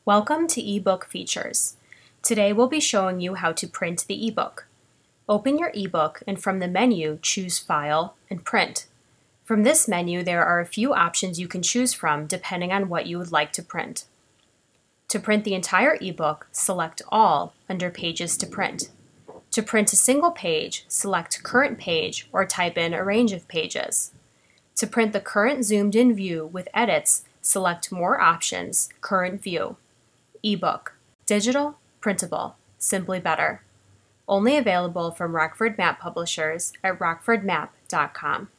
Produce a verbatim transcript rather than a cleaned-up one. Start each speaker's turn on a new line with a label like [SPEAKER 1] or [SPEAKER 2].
[SPEAKER 1] Welcome to eBook Features. Today we'll be showing you how to print the ebook. Open your ebook and from the menu choose File and Print. From this menu there are a few options you can choose from depending on what you would like to print. To print the entire ebook, select All under Pages to Print. To print a single page, select Current Page or type in a range of pages. To print the current zoomed-in view with edits, select More Options, Current View. eBook. Digital, printable, simply better. Only available from Rockford Map Publishers at rockford map dot com.